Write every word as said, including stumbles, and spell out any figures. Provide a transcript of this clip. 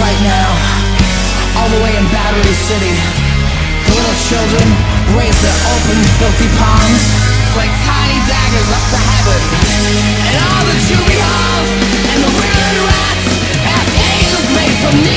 right now, all the way in Battery City. The little children raise their open, filthy palms like tiny daggers up to heaven. And all the juvie halls and the ruined rats ask angels made from